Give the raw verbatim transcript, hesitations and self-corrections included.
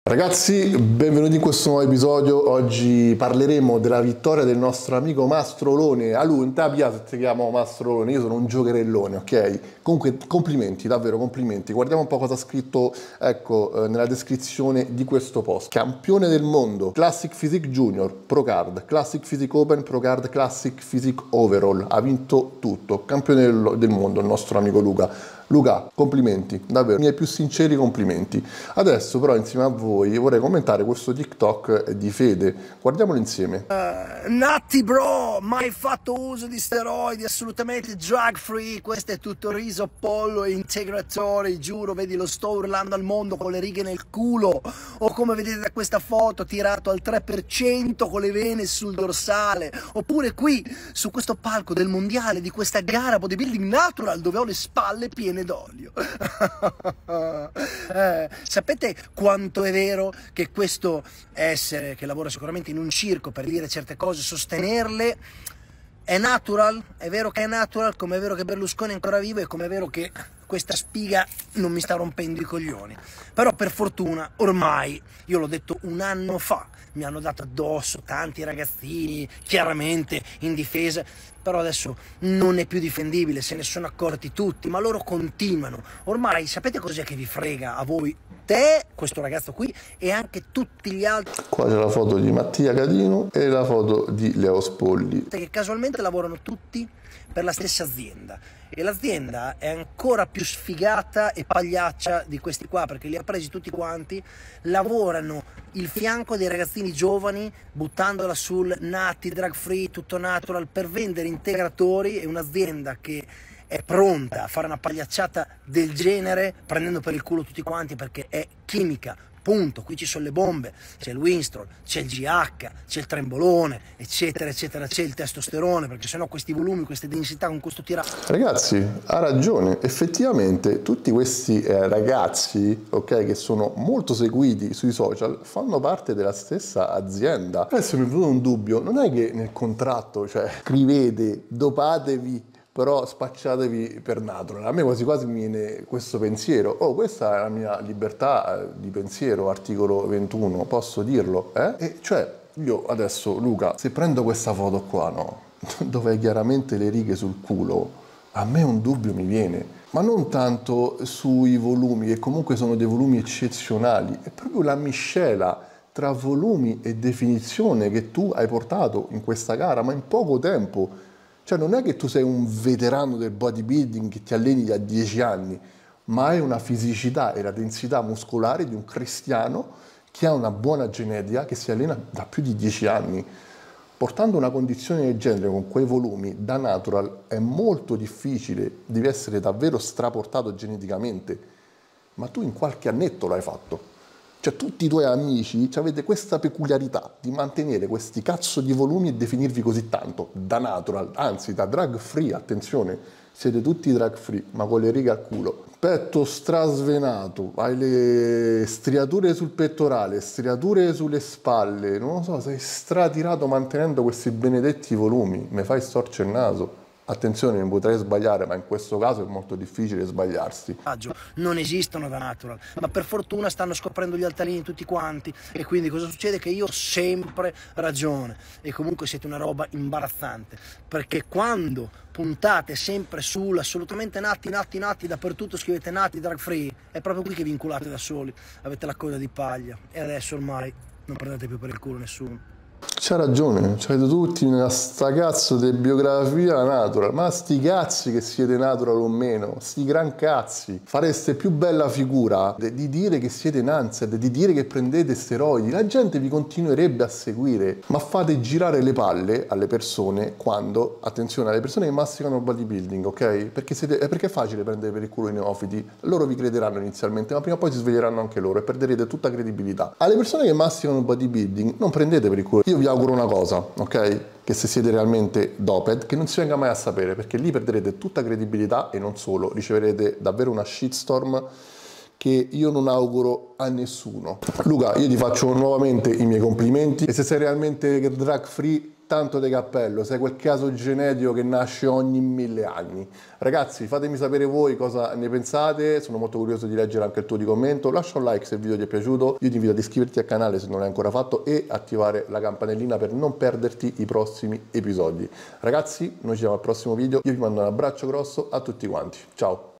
Ragazzi, benvenuti in questo nuovo episodio. Oggi parleremo della vittoria del nostro amico Mastrolone. A lui, in tabia se ti chiamo Mastrolone, io sono un giocherellone, ok? Comunque complimenti, davvero complimenti. Guardiamo un po' cosa ha scritto, ecco, eh, nella descrizione di questo post. Campione del mondo, Classic Physique Junior, Pro Card, Classic Physique Open, Pro Card, Classic Physique Overall. Ha vinto tutto. Campione del, del mondo il nostro amico Luca. Luca, complimenti, davvero, i miei più sinceri complimenti. Adesso però insieme a voi vorrei commentare questo TikTok di Fede. Guardiamolo insieme. Uh, Natti bro, mai fatto uso di steroidi, assolutamente drug free, questo è tutto riso, pollo e integratori, giuro, vedi lo sto urlando al mondo con le righe nel culo, o come vedete da questa foto tirato al tre per cento con le vene sul dorsale, oppure qui su questo palco del mondiale di questa gara bodybuilding natural dove ho le spalle piene d'olio. eh, sapete quanto è vero che questo essere che lavora sicuramente in un circo per dire certe cose, sostenerle, è natural? È vero che è natural, come è vero che Berlusconi è ancora vivo e come è vero che questa spiga non mi sta rompendo i coglioni. Però per fortuna ormai, io l'ho detto un anno fa, mi hanno dato addosso tanti ragazzini, chiaramente in difesa, però adesso non è più difendibile, se ne sono accorti tutti, ma loro continuano. Ormai sapete cos'è che vi frega a voi? Te, questo ragazzo qui, e anche tutti gli altri. Qua c'è la foto di Mattia Catino e la foto di Leo Spolli, Che casualmente lavorano tutti per la stessa azienda. E l'azienda è ancora più sfigata e pagliaccia di questi qua, perché li ha presi tutti quanti, lavorano il fianco dei ragazzini giovani, buttandola sul nati, drug free, tutto natural, per vendere integratori. È un'azienda che è pronta a fare una pagliacciata del genere, prendendo per il culo tutti quanti, perché è chimica. Punto. Qui ci sono le bombe, c'è il Winstrol, c'è il G H, c'è il trembolone, eccetera, eccetera, c'è il testosterone, perché sennò questi volumi, queste densità con questo tirato. Ragazzi, ha ragione, effettivamente tutti questi eh, ragazzi, ok, che sono molto seguiti sui social, fanno parte della stessa azienda. Adesso mi è venuto un dubbio, non è che nel contratto, cioè, scrivete dopatevi, però spacciatevi per natural. A me quasi quasi mi viene questo pensiero: oh, questa è la mia libertà di pensiero, articolo ventuno, posso dirlo, eh? E cioè, io adesso, Luca, se prendo questa foto qua, no, dove hai chiaramente le righe sul culo, a me un dubbio mi viene, ma non tanto sui volumi, che comunque sono dei volumi eccezionali, è proprio la miscela tra volumi e definizione che tu hai portato in questa gara, ma in poco tempo. Cioè non è che tu sei un veterano del bodybuilding che ti alleni da dieci anni, ma hai una fisicità e la densità muscolare di un cristiano che ha una buona genetica, che si allena da più di dieci anni. Portando una condizione del genere con quei volumi da natural è molto difficile, devi essere davvero straportato geneticamente, ma tu in qualche annetto l'hai fatto. Cioè tutti i tuoi amici avete questa peculiarità di mantenere questi cazzo di volumi e definirvi così tanto, da natural, anzi da drug free, attenzione, siete tutti drug free, ma con le righe al culo. Petto strasvenato, hai le striature sul pettorale, striature sulle spalle, non lo so, sei stratirato mantenendo questi benedetti volumi, mi fai storcere il naso. Attenzione, mi potrei sbagliare, ma in questo caso è molto difficile sbagliarsi. Non esistono da natural, ma per fortuna stanno scoprendo gli altalini tutti quanti, e quindi cosa succede? Che io ho sempre ragione, e comunque siete una roba imbarazzante, perché quando puntate sempre sull'assolutamente nati, nati, nati, dappertutto scrivete nati, drug free, è proprio qui che vi inculate da soli, avete la coda di paglia, e adesso ormai non prendete più per il culo nessuno. C'ha ragione, c'avete tutti una sta cazzo di biografia natural, ma sti cazzi che siete natural o meno, sti gran cazzi. Fareste più bella figura di dire che siete Nanzed, di dire che prendete steroidi, la gente vi continuerebbe a seguire, ma fate girare le palle alle persone quando, attenzione, alle persone che masticano il bodybuilding, ok? Perché, siete, perché è facile prendere per il culo i neofiti, loro vi crederanno inizialmente, ma prima o poi si sveglieranno anche loro e perderete tutta credibilità. Alle persone che masticano il bodybuilding non prendete per il culo. Io vi auguro una cosa, ok? Che se siete realmente doped, che non si venga mai a sapere, perché lì perderete tutta credibilità e non solo, riceverete davvero una shitstorm che io non auguro a nessuno. Luca, io ti faccio nuovamente i miei complimenti e se sei realmente drug free tanto di cappello, sei quel caso genetico che nasce ogni mille anni. Ragazzi, fatemi sapere voi cosa ne pensate, sono molto curioso di leggere anche il tuo di commento, lascia un like se il video ti è piaciuto, io ti invito ad iscriverti al canale se non l'hai ancora fatto e attivare la campanellina per non perderti i prossimi episodi. Ragazzi, noi ci vediamo al prossimo video, io vi mando un abbraccio grosso a tutti quanti, ciao!